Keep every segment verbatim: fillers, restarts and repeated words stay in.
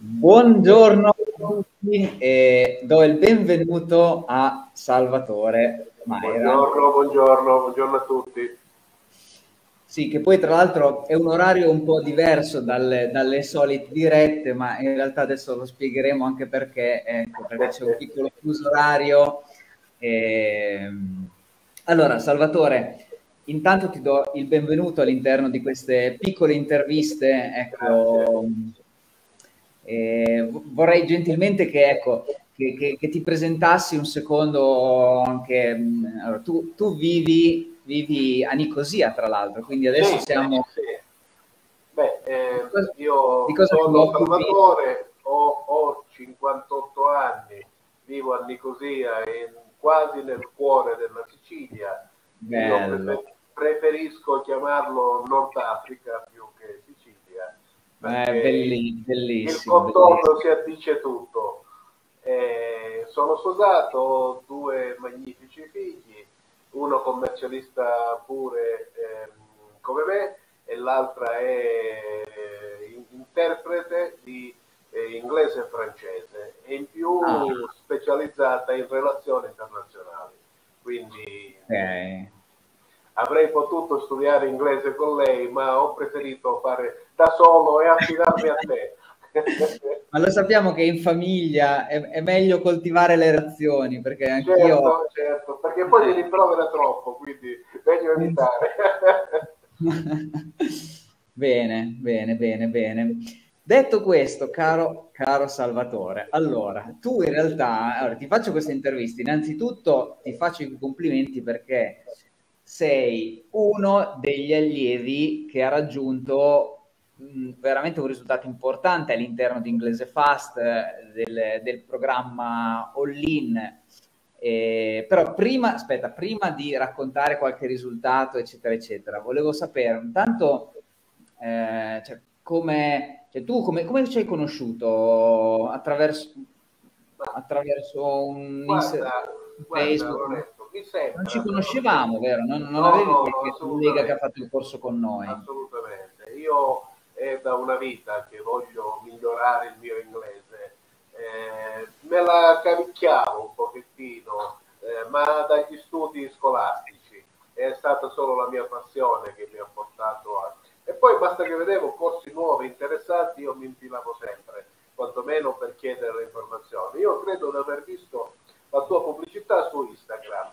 Buongiorno a tutti e do il benvenuto a Salvatore Maira. Buongiorno, buongiorno, buongiorno a tutti. Sì, che poi tra l'altro è un orario un po' diverso dalle, dalle solite dirette, ma in realtà adesso lo spiegheremo anche perché, ecco, perché c'è un piccolo fuso orario. E... Allora, Salvatore, intanto ti do il benvenuto all'interno di queste piccole interviste, ecco. Eh, vorrei gentilmente che, ecco, che, che, che ti presentassi un secondo anche. Allora, tu, tu vivi, vivi a Nicosia, tra l'altro, quindi adesso Sì, siamo. sì. Beh, eh, Di cosa, io di cosa ti sono occupi? Salvatore, ho, ho cinquantotto anni, vivo a Nicosia, in, quasi nel cuore della Sicilia. Io Bello. prefer- preferisco chiamarlo Nord Africa più che Sicilia, Eh, perché belli, il bellissimo, contorno bellissimo. si addice tutto. Eh, sono sposato, ho due magnifici figli, uno commercialista pure ehm, come me e l'altra è eh, interprete di eh, inglese e francese e in più Ah, specializzata in relazioni internazionali. Quindi ok. avrei potuto studiare inglese con lei, ma ho preferito fare da solo e affidarmi a te. Ma lo sappiamo che in famiglia è, è meglio coltivare le relazioni, perché anch'io. Certo, certo, perché poi mi rimprovera troppo, quindi meglio evitare. Bene, bene, bene, bene. Detto questo, caro, caro Salvatore, allora, tu in realtà, allora, ti faccio questa intervista, innanzitutto ti faccio i complimenti perché sei uno degli allievi che ha raggiunto mh, veramente un risultato importante all'interno di Inglese Fast, eh, del, del programma All-in. Eh, però prima, aspetta, prima di raccontare qualche risultato, eccetera, eccetera, volevo sapere intanto eh, cioè, come, cioè, tu come, come ci hai conosciuto? Attraverso, attraverso un, inser- Guarda, un guarda Facebook? Lorenzo, mi Non sembra, ci però se... conoscevamo, vero? Non, non No, avevi no, no, qualche collega che ha assolutamente, fatto il corso con noi? assolutamente. Io è da una vita che voglio migliorare il mio inglese. Eh, me la cavicchiavo un pochettino, eh, ma dagli studi scolastici. È stata solo la mia passione che mi ha portato a... E poi basta che vedevo corsi nuovi, interessanti, io mi infilavo sempre, quantomeno per chiedere le informazioni. Io credo di aver visto la tua pubblicità su Instagram.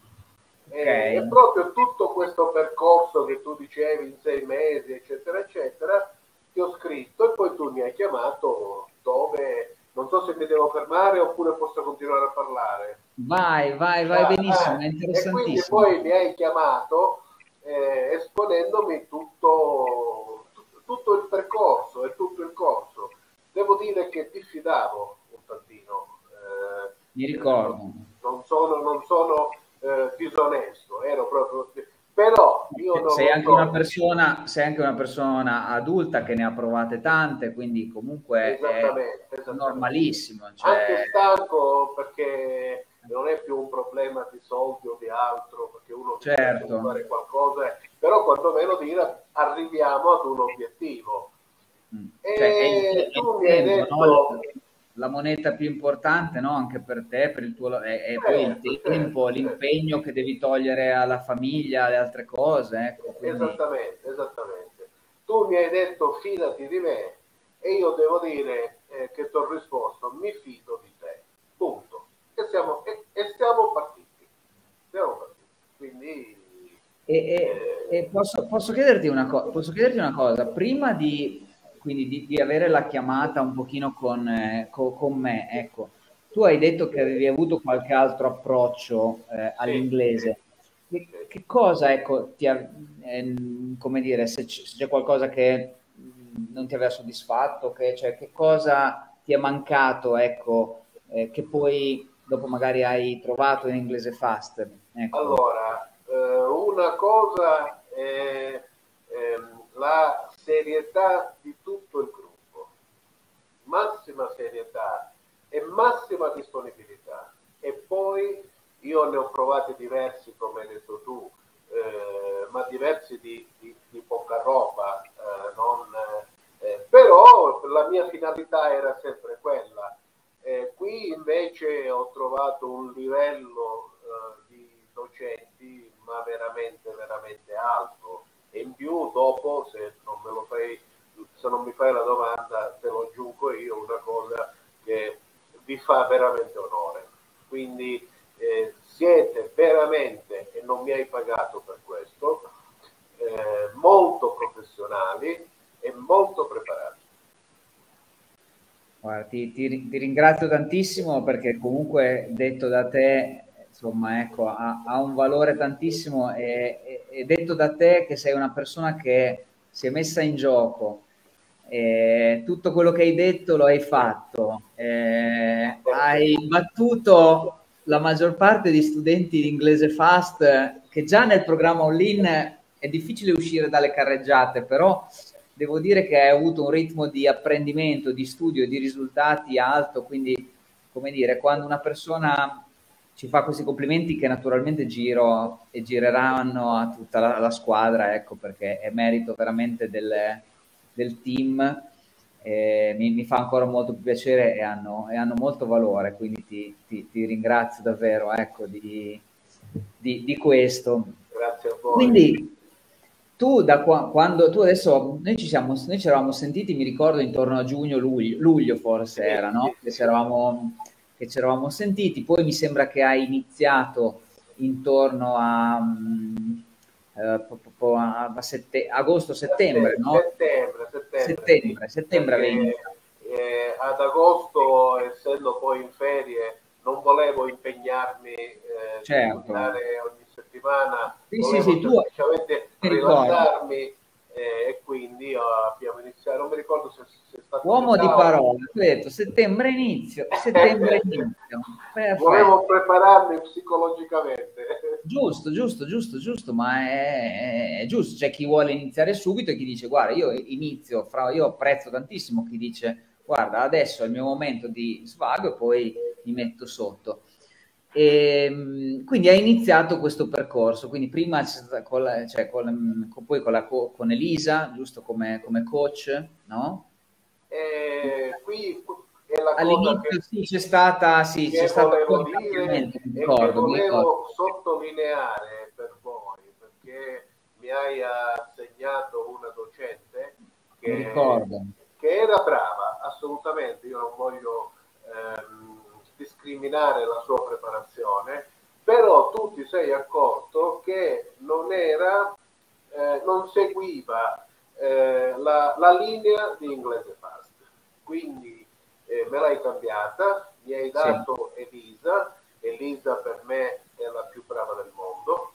Ok. E, e proprio tutto questo percorso che tu dicevi in sei mesi, eccetera, eccetera, ti ho scritto e poi tu mi hai chiamato dove, non so se mi devo fermare oppure posso continuare a parlare. Vai, vai, vai Ah, benissimo, è eh, e quindi interessantissimo. poi mi hai chiamato eh, esponendomi tutto, tutto, tutto il percorso e tutto il corso. Devo dire che ti fidavo un tantino, Mi eh, eh, non, ricordo. non sono, non sono eh, disonesto, ero proprio... Però io non Sei lo anche una so. persona, sei anche una persona adulta che ne ha provate tante, quindi comunque è Esattamente, esattamente. normalissimo. Anche Cioè, stanco perché non è più un problema di soldi o di altro, perché uno che cerca di certo. fare qualcosa, però quantomeno dire arriviamo ad un obiettivo. Mm. Cioè, è il, E è il tu mi hai tempo, no? detto, La moneta più importante, no? Anche per te, per il tuo, è, è poi il certo, tempo, certo, certo. l'impegno che devi togliere alla famiglia, alle altre cose, ecco, quindi. Esattamente, esattamente. Tu mi hai detto fidati di me e io devo dire eh, che ti ho risposto mi fido di te. Punto. E siamo, e, e siamo partiti. Siamo partiti. Quindi E, e- eh, e posso, posso chiederti una co- posso chiederti una cosa, prima di, quindi di, di avere la chiamata un pochino con, eh, co- con me, ecco, tu hai detto che avevi avuto qualche altro approccio eh, sì, sì, all'inglese. Che, sì. che cosa, ecco, ti ha, ehm, come dire, se c- se c'è qualcosa che mh, non ti aveva soddisfatto, che, cioè, che cosa ti è mancato, ecco, eh, che poi dopo magari hai trovato in inglese fast, ecco. Allora, eh, una cosa è ehm, la serietà di tutto il gruppo, massima serietà e massima disponibilità. E poi io ne ho provati diversi, come hai detto tu, eh, ma diversi di, di, di poca roba, eh, non, eh, però la mia mia finalità era sempre quella. Eh, qui invece ho trovato un livello eh, di docenti ma veramente veramente alto, e in più dopo, se non me lo fai, se non mi fai la domanda, te lo aggiungo io, una cosa che vi fa veramente onore. Quindi eh, siete veramente, e non mi hai pagato per questo, eh, molto professionali e molto preparati. Guarda, ti, ti, ti ringrazio tantissimo, perché comunque detto da te, insomma, ecco, ha, ha un valore tantissimo, e, e, e detto da te che sei una persona che si è messa in gioco, e tutto quello che hai detto lo hai fatto, eh, hai battuto la maggior parte di studenti di inglese fast, che già nel programma online è difficile uscire dalle carreggiate, però devo dire che hai avuto un ritmo di apprendimento, di studio e di risultati alto, quindi, come dire, quando una persona ci fa questi complimenti, che naturalmente giro e gireranno a tutta la, la squadra, ecco, perché è merito veramente del, del team, eh, mi, mi fa ancora molto più piacere, e hanno, e hanno molto valore, quindi ti, ti, ti ringrazio davvero, ecco, di, di, di questo. Grazie a voi. Quindi tu, da qua, quando tu adesso, noi ci siamo, noi ci eravamo sentiti, mi ricordo, intorno a giugno, luglio, luglio forse Sì, era, no? sì, Che sì. ci eravamo, che ci eravamo sentiti, poi mi sembra che hai iniziato intorno a, um, eh, po- po- po- a sette, agosto-settembre, no? Settembre, settembre, Settembre, sì, settembre avevi perché iniziato. eh, ad agosto, essendo poi in ferie, non volevo impegnarmi eh, di Certo. studiare ogni settimana, Sì, sì, volevo sì, tu semplicemente mi ricordo. rilassarmi eh, e quindi eh, abbiamo iniziato, non mi ricordo se, se è stato Uomo di metà o... parola, tu hai detto settembre inizio, settembre inizio, perfetto. Volevo prepararmi psicologicamente. Giusto, giusto, giusto, giusto, ma è, è giusto. C'è chi vuole iniziare subito e chi dice guarda, io inizio, fra, io apprezzo tantissimo chi dice guarda, adesso è il mio momento di svago e poi mi metto sotto. E, quindi hai iniziato questo percorso, quindi prima c'è stata con, la, cioè con, con, poi con, la, con Elisa, giusto, come, come coach, no? E qui è la cosa All'inizio che sì, c'è stata, sì, c'è che stato un po' volevo di dire cambiamento, mi e che ricordo, mi ricordo. volevo sottolineare per voi, perché mi hai assegnato una docente Mi che, ricordo. che era brava, assolutamente, io non voglio ehm, discriminare la sua preparazione, però tu ti sei accorto che non era, eh, non seguiva eh, la, la linea di inglese fast, quindi eh, me l'hai cambiata, mi hai Sì. dato Elisa. Elisa per me è la più brava del mondo.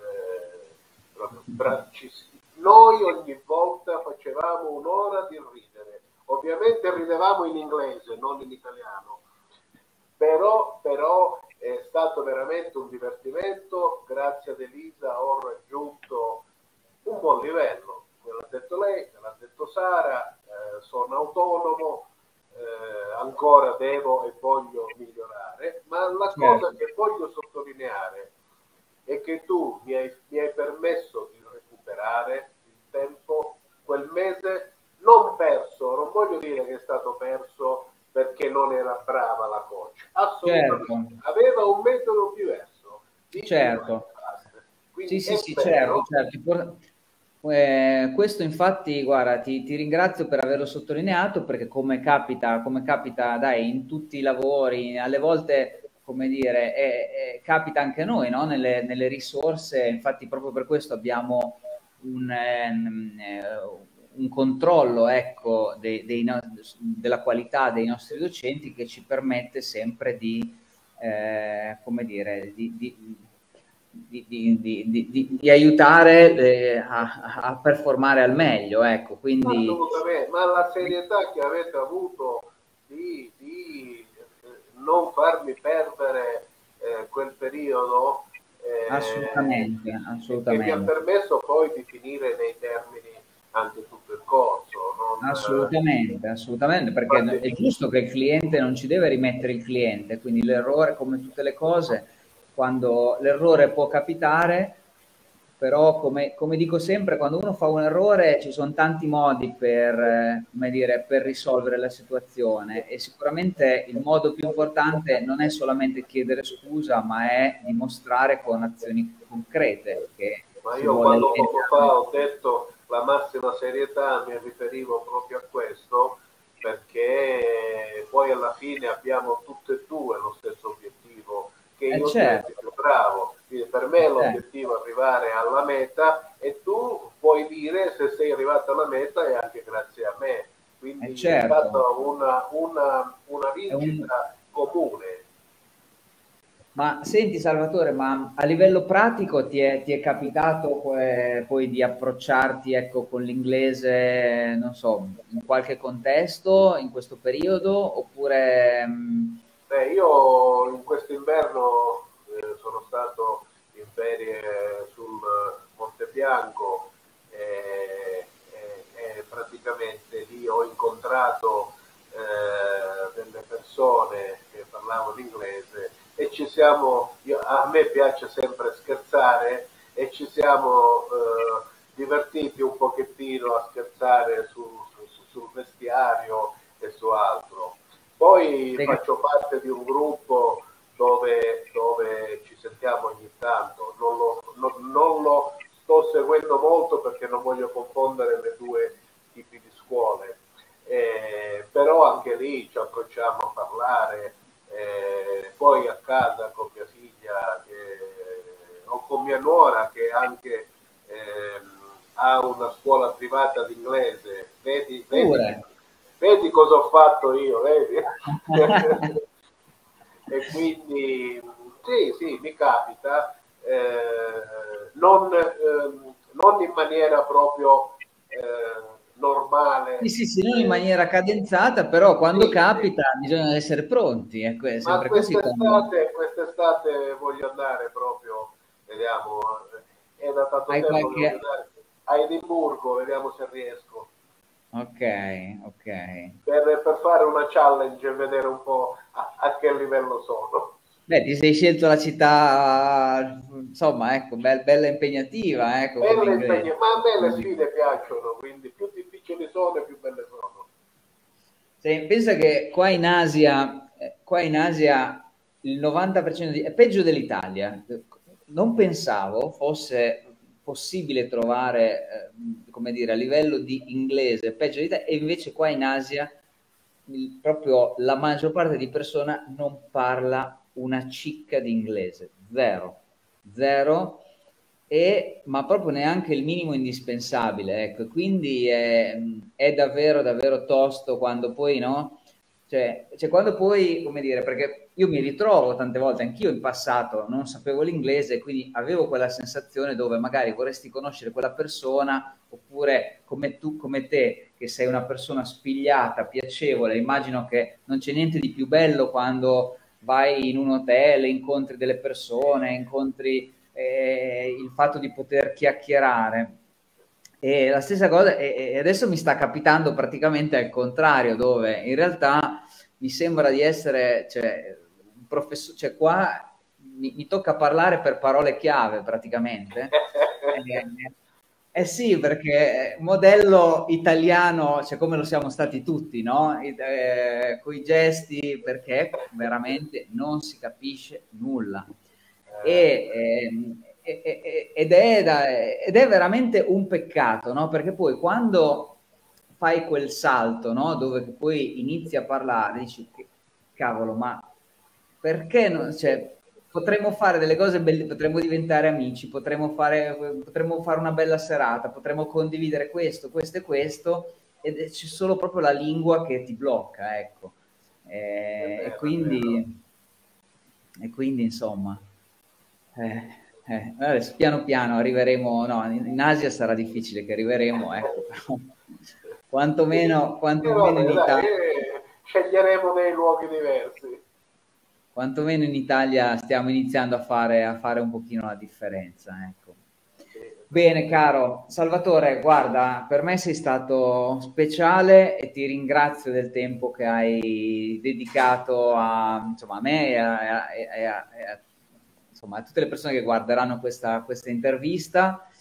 Eh, noi ogni volta facevamo un'ora di ridere, ovviamente ridevamo in inglese, non in italiano, però, però è stato veramente un divertimento. Grazie ad Elisa ho raggiunto un buon livello, me l'ha detto lei, me l'ha detto Sara, eh, sono autonomo. Eh, ancora devo e voglio migliorare, ma la Certo. cosa che voglio sottolineare è che tu mi hai, mi hai permesso di recuperare il tempo, quel mese non perso, non voglio dire che è stato perso perché non era brava la coach, assolutamente, Certo. aveva un metodo diverso di Certo. quindi Sì, sì, è sì, certo, vero. certo. Eh, questo infatti, guarda, ti, ti ringrazio per averlo sottolineato, perché come capita, come capita, dai, in tutti i lavori, alle volte, come dire, è- è- capita anche a noi, no? Nelle, nelle risorse, infatti proprio per questo abbiamo un, ehm, eh, un controllo, ecco, dei- dei no- della qualità dei nostri docenti, che ci permette sempre di, eh, come dire, di, di di, di, di, di, di aiutare eh, a, a performare al meglio, ecco, quindi Assolutamente, ma la serietà che avete avuto di, di eh, non farmi perdere eh, quel periodo eh, assolutamente, e che mi ha assolutamente. permesso poi di finire nei termini anche tutto il corso. Non, Assolutamente, assolutamente, eh, perché infatti, è giusto che il cliente non ci deve rimettere il cliente, quindi l'errore, come tutte le cose, quando l'errore può capitare, però come, come dico sempre, quando uno fa un errore ci sono tanti modi per, eh, come dire, per risolvere la situazione, e sicuramente il modo più importante non è solamente chiedere scusa, ma è dimostrare con azioni concrete che Ma si io vuole quando poco fa allineare. ho detto la massima serietà mi riferivo proprio a questo, perché poi alla fine abbiamo tutte e due lo stesso obiettivo, che Eh io diventi certo, più bravo. Quindi per eh me certo, l'obiettivo è arrivare alla meta e tu puoi dire se sei arrivato alla meta è anche grazie a me. eh Quindi è stata certo. una, una, una È un, vincita comune. Ma senti Salvatore, ma a livello pratico ti è, ti è capitato eh, poi di approcciarti, ecco, con l'inglese, non so, in qualche contesto in questo periodo, oppure... mh, Beh, io in questo inverno eh, sono stato in ferie sul Monte Bianco e, e- e praticamente lì ho incontrato eh, delle persone che parlavano inglese e ci siamo, io- a me piace sempre scherzare e ci siamo eh, divertiti un pochettino a scherzare su- su- sul vestiario e su altro. Poi sei cap- faccio parte di un gruppo dove, dove ci sentiamo ogni tanto, non lo, non, non lo sto seguendo molto perché non voglio confondere le due tipi di scuole, eh, però anche lì ci approcciamo a parlare, eh, poi a casa con mia figlia che, o con mia nuora che anche ehm, ha una scuola privata di inglese, vedi, vedi pure. vedi cosa ho fatto io, vedi? E quindi sì, sì, mi capita, eh, non, ehm, non in maniera proprio eh, Sì, normale, sì, sì, non in eh, maniera cadenzata, però quando sì, sì. capita bisogna essere pronti, ecco, è Ma sempre così quando quest'estate, quest'estate voglio andare proprio, vediamo, eh, è da tanto hai tempo che qualche... voglio andare a Edimburgo, vediamo se riesco. Ok, ok. per, per fare una challenge e vedere un po' a, a che livello sono. Beh, ti sei scelto la città, insomma, ecco, be- bella impegnativa, ecco, come Belle inglese. impegne, ma a me le sfide piacciono, quindi più difficili sono e più belle sono. Se- pensa che qua in Asia, eh, qua in Asia il novanta per cento di, è peggio dell'Italia. Non pensavo fosse possibile trovare, eh, come dire, a livello di inglese peggio dell'Italia, e invece qua in Asia il- proprio la maggior parte di persone non parla una cicca di inglese, zero, zero, e, ma proprio neanche il minimo indispensabile, ecco, quindi è, è davvero, davvero tosto quando poi, no? Cioè, cioè, quando poi, come dire, perché io mi ritrovo tante volte, anch'io in passato non sapevo l'inglese, quindi avevo quella sensazione dove magari vorresti conoscere quella persona, oppure come tu, come te, che sei una persona spigliata, piacevole, immagino che non c'è niente di più bello quando vai in un hotel, incontri delle persone, incontri eh, il fatto di poter chiacchierare. E la stessa cosa, e, e adesso mi sta capitando praticamente al contrario, dove in realtà mi sembra di essere, cioè, un professore, cioè qua mi, mi tocca parlare per parole chiave praticamente. Eh, eh sì, perché modello italiano, cioè come lo siamo stati tutti, no? Eh, con i gesti, perché veramente non si capisce nulla. E, ehm, e- e- ed, è da- ed è veramente un peccato, no? Perché poi quando fai quel salto, no? Dove poi inizi a parlare, dici, che cavolo, ma perché non, cioè, potremmo fare delle cose belle, potremmo diventare amici, potremmo fare, potremmo fare una bella serata, potremmo condividere questo, questo e questo, ed è- c'è solo proprio la lingua che ti blocca, ecco. È Eh, e vero, è vero. quindi, e quindi insomma, eh, eh, adesso piano piano arriveremo, no, in, in Asia sarà difficile che arriveremo, ecco, però quantomeno, E quantomeno in vabbè, dai, Italia. eh, sceglieremo dei luoghi diversi. Quantomeno in Italia stiamo iniziando a fare, a fare un pochino la differenza, ecco. Sì, è vero. Bene, caro Salvatore, guarda, per me sei stato speciale e ti ringrazio del tempo che hai dedicato a, insomma, a me e a, e a- e a- e a- insomma, a tutte le persone che guarderanno questa, questa intervista.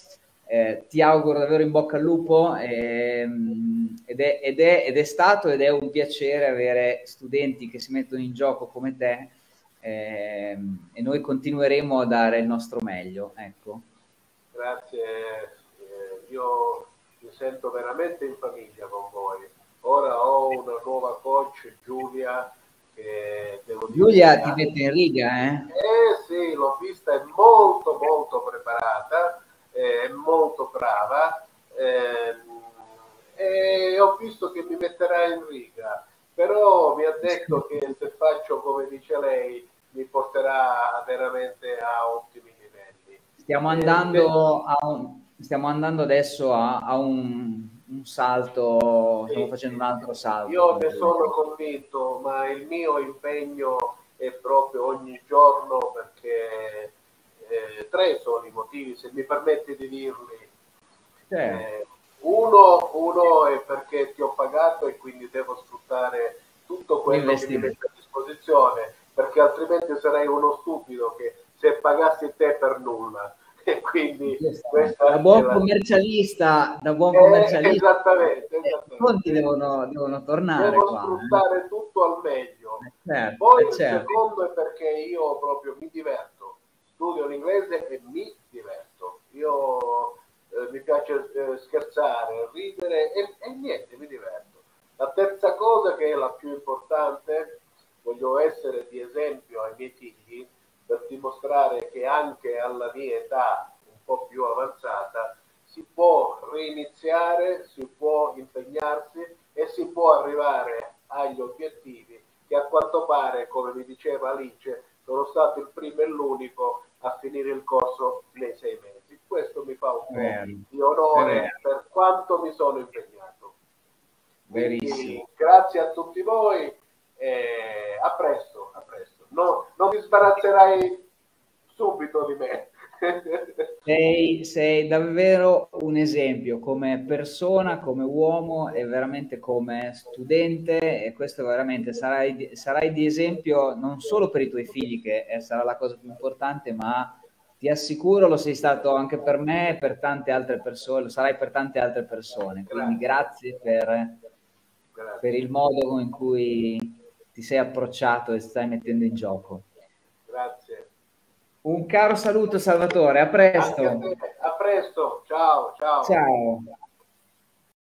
Eh, ti auguro davvero in bocca al lupo, ehm, ed, è, ed, è, ed è stato ed è un piacere avere studenti che si mettono in gioco come te, ehm, e noi continueremo a dare il nostro meglio. Ecco. Grazie, eh, io mi sento veramente in famiglia con voi. Ora ho una nuova coach, Giulia, che devo Giulia dire... ti mette in riga, eh? Eh sì, l'ho vista, è molto molto preparata, è molto brava, ehm, e ho visto che mi metterà in riga, però mi ha detto che se faccio come dice lei mi porterà veramente a ottimi livelli. Stiamo Eh, andando, a un, stiamo andando adesso a, a un, un salto, stiamo sì, facendo sì, un altro sì. salto Io con ne Giulia. sono convinto, ma il mio impegno è proprio ogni giorno, perché eh, tre sono i motivi, se mi permetti di dirli. Certo. Eh, uno, uno è perché ti ho pagato e quindi devo sfruttare tutto quello che mi metti a disposizione, perché altrimenti sarei uno stupido che se pagassi te per nulla. E quindi questa Da è buon la... commercialista, da buon Eh, commercialista, esattamente, i conti esattamente. devono, devono tornare Devo qua. sfruttare tutto al meglio. Eh. Certo, Poi eh il certo. secondo è perché io proprio mi diverto, studio l'inglese e mi diverto. Io eh, mi piace eh, scherzare, ridere e, e niente, mi diverto. La terza cosa, che è la più importante, voglio essere di esempio ai miei figli per dimostrare che anche alla mia età un po' più avanzata si può reiniziare, si può impegnarsi e si può arrivare agli obiettivi che a quanto pare, come mi diceva Alice, sono stato il primo e l'unico a finire il corso nei sei mesi. Questo mi fa un po' di onore per quanto mi sono impegnato. Quindi Verissimo. grazie a tutti voi e a presto, a presto. No, non ti sbarazzerai subito di me. Sei, sei davvero un esempio come persona, come uomo e veramente come studente, e questo veramente sarai, sarai di esempio non solo per i tuoi figli, che sarà la cosa più importante, ma ti assicuro lo sei stato anche per me e per tante altre persone, lo sarai per tante altre persone. Quindi grazie per, per il modo in cui ti sei approcciato e stai mettendo in gioco. Grazie. Un caro saluto Salvatore, a presto. Anche a te, a presto, ciao, ciao. Ciao.